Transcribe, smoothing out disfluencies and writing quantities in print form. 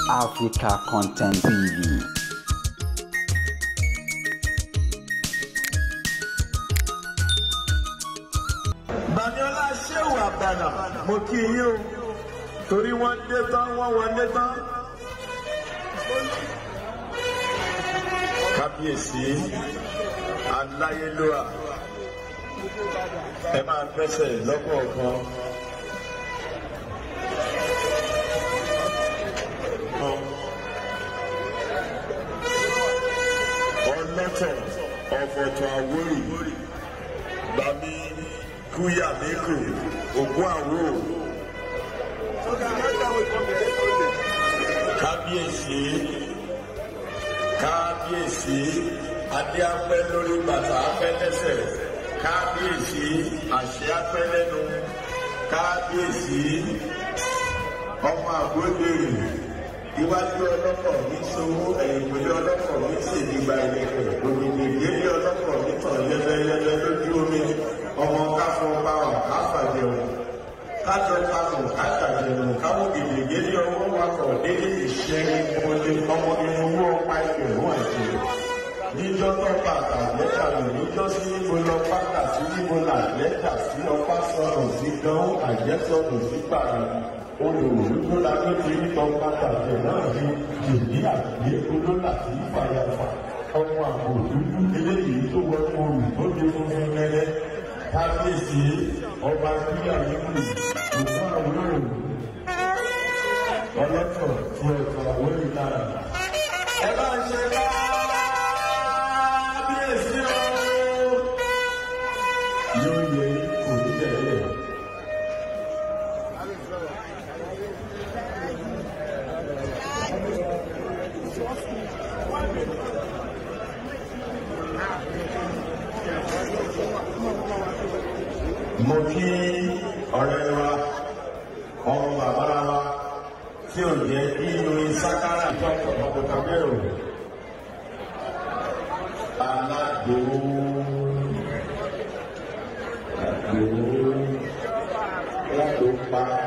Africa Content TV. Baniola Shehu Abdana, mo kí yín o, torí wọ́n dé tán, wọ́n wọlé tán. Kábíyèsí Aláyélúwà, ẹ máa gbẹ́sẹ̀ lọ́kọ̀ọ̀kan. Ọlọ́tọ̀ ọ̀fọ̀tọ̀ Àwórì, Bàmí Kúyà Mẹ́kù, Ògún Àwò. Kábíyèsí, kábíyèsí, adé apẹ́ lórí bàtà apẹ́ lẹ́sẹ̀, kábíyèsí, àṣẹ apẹ́ lẹ́nu, kábíyèsí, ọmọ àgbódèrè, iwájú ọlọ́pọ̀ mi sowó, ẹ̀yìnkùlé ọlọ́pọ̀ mi sì nígbà ìlẹ̀kẹ̀, òmìnir gẹ́gẹ́ ọlọ́pọ̀ mi tàn yẹ́lẹ́yẹ́lẹ́ lójú omi, ọmọ káfọ́ bá wà káfàjẹun, kájọ káfọ̀ kájàjẹun, káwọ́ gèdègédé ọwọ́ wakọ̀ dédé ìṣẹ́rin ọmọdé ọmọ inú owó ọpa ìgbẹ̀rún àti níjọ́ tó bàtà lẹ́tà lò níjọ́ sí níbo lọ pátá sí níbo là lẹ́tà sí ọpá sọ̀rọ̀ sí dánwó àjẹsọ̀rọ̀ sí pàdé olùwòlúgbó la ló ti rí tọ́ pátá tẹ̀ náà ní ìdí àgbé olólà sí fàyàfà ọmọ àbò dúdú eléyìí tó wọnú olù tó di funfun lẹ́lẹ́ kábíyèsí ọba ìpínlẹ̀ àyíkú òkú àwòrán ọlọ́tọ̀ tí ọ̀tọ̀ àwòrán lára. ẹ bá ń ṣe kábíyèsí o. yóò yẹ kò ní tẹ̀lé. Mo kí ọ̀rẹ́ wa, ọmọ bàbá wa, tí ò jẹ́ kí orin sákárà tó ọ̀pọ̀lọpọ̀ kábẹ́rò. Alágbó, lágbo pa.